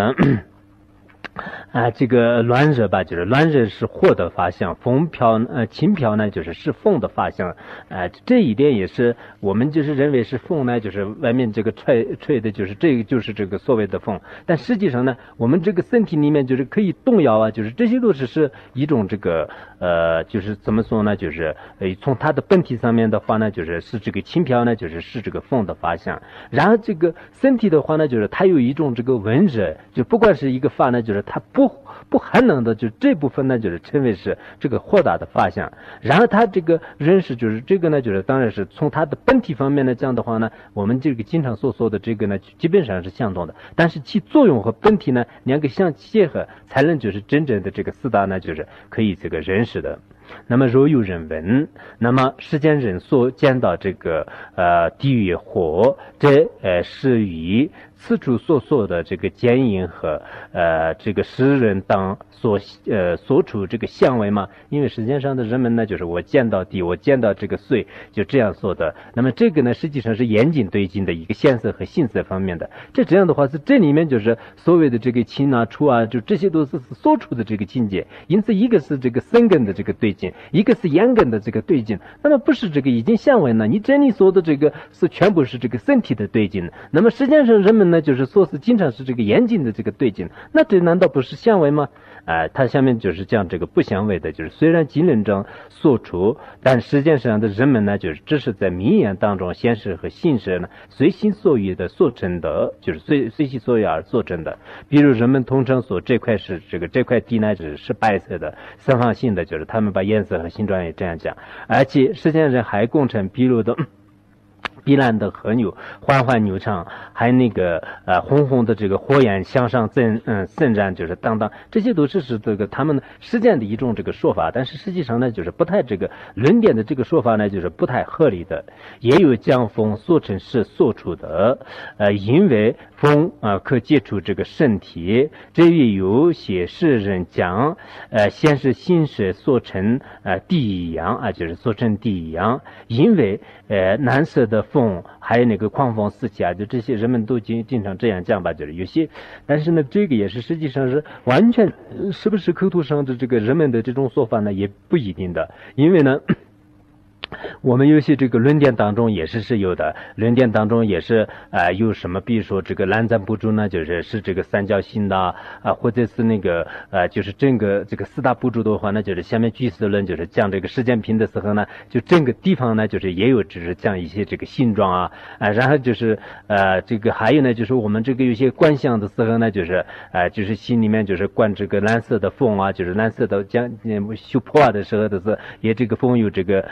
这个乱热吧，就是乱热是火的发相，风飘轻飘呢就是风的发相，这一点也是我们就是认为是风呢，就是外面这个吹的，就是这个就是这个所谓的风，但实际上呢，我们这个身体里面就是可以动摇啊，就是这些都是一种这个就是怎么说呢，就是从它的本体上面的话呢，就是这个轻飘呢，是这个风的发相，然后这个身体的话呢，就是它有一种这个温热，就不管是一个发呢，就是它不寒冷的，就这部分呢就是称为是这个火大的发相，然后它这个人是就是这个呢就是当然是从它的本体方面呢讲的话呢，我们这个经常所说的这个呢基本上是相同的，但是其作用和本体呢两个相结合，才能就是真正的这个四大呢就是可以这个认识的。那么若有人闻，那么世间人所见到这个地狱火，这是与此处所说的这个坚引和这个诗人当所处这个相位嘛？因为世界上的人们呢，就是我见到地，我见到这个水，就这样说的。那么这个呢，实际上是严谨对境的一个现色和性色方面的。这样的话是这里面就是所谓的这个清啊、出啊，就这些都是所处的这个境界。因此，一个是这个深根的这个对境，一个是严根的这个对境。那么不是这个已经相位呢？你这里说的这个是全部是这个身体的对境。那么实际上人们呢，就是说是经常是这个严谨的这个对境。那这难道不是相位吗？它下面就是讲这个不相位的，就是虽然经论中所处，但实际上的人们呢，就是只是在名言当中现实和形式呢随心所欲的所成的，就是随心所欲而所成的。比如人们通常说这块是这块地呢是白色的，三方性的，就是他们把颜色和形状也这样讲，而且实际上人还共成比如的碧蓝的河牛，缓缓流畅，还有那个红红的这个火焰向上渗染，就是等等，这些都是这个他们实践的一种这个说法，但是实际上呢，就是不太这个论点的这个说法呢，就是不太合理的。也有将风所成是所处的，因为风可接触这个身体，这也有些是人讲先是心识所成地一样就是所成地一样，因为蓝色的风还有那个狂风四起就这些人们都经常这样讲吧，就是有些，但是呢，这个也是实际上是完全是不是口头上的这个人们的这种说法呢，也不一定的，因为呢。我们有些这个论点当中也是有的，论点当中也是有什么，比如说这个蓝赞不住呢，就是这个三角形的或者是那个就是整个这个四大不住的话呢，就是下面居士论就是讲这个时间品的时候呢，就整个地方呢就是也有只是讲一些这个形状然后就是这个还有呢就是我们这个有些观想的时候呢，就是就是心里面就是观这个蓝色的风就是蓝色的讲修破的时候的是也这个风有这个蓝色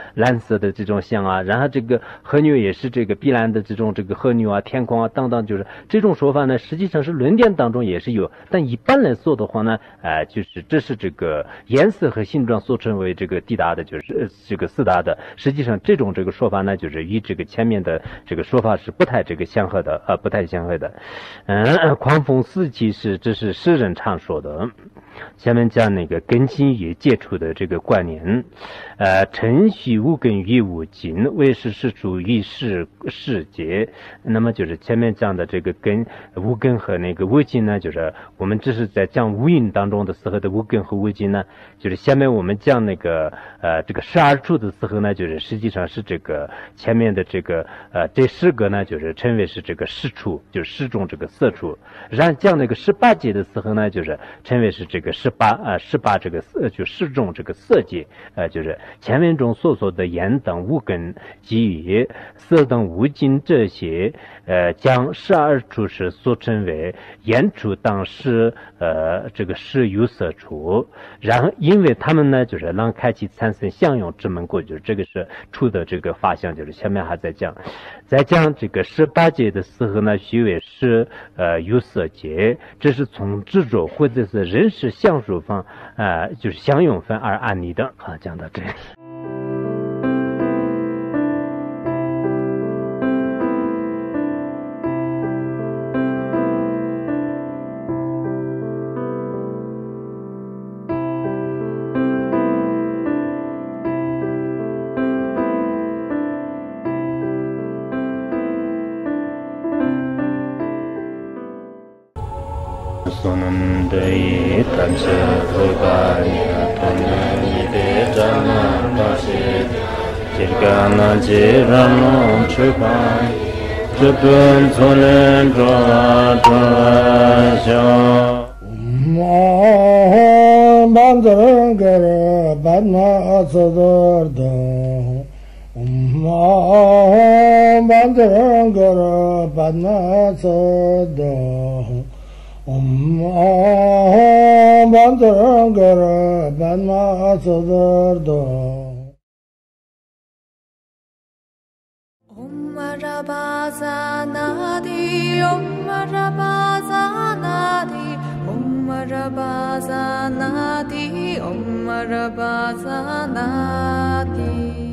色的这种像啊，然后这个河流也是这个碧蓝的这种这个河流啊、天空啊等等，就是这种说法呢，实际上是论点当中也是有，但一般来说的话呢，就是这是这个颜色和形状所称为这个地大的，就是这个四大的，实际上这种这个说法呢，就是与这个前面的这个说法是不太这个相合的，不太相合的。狂风四季这是诗人常说的。下面讲那个根茎与接触的这个观念，辰戌无根与无尽，为是事出于世界。那么就是前面讲的这个根无根和那个无尽呢，就是我们这是在讲无音当中的时候的无根和无尽呢，就是下面我们讲那个这个12处的时候呢，就是实际上是这个前面的这个这10个呢，就是称为是这个10处，就是10种这个色处。然后讲那个18界的时候呢，就是称为是这个18这个就10种这个色界，就是前面中所说的眼等无根及于色等无尽这些，将12处是所称为眼处当时这个是有色处，然后因为他们呢就是能开启产生相用之门过，就是这个是处的这个法相，就是前面还在讲这个18界的时候呢，虚为是有色界，这是从执着或者是人事相属方就是相用分而安立的。好，讲到这里。 Sonandai tamse voganya tonani de jana pasi jirgana jirano chupai chupun sonen droa droa Bandangara Badma Asadardha Bandangara Badma Asadardha Bandangara Badma Asadardha Marabaza Nadi, Marabaza Nadi, Marabaza Nadi, Marabaza Nadi.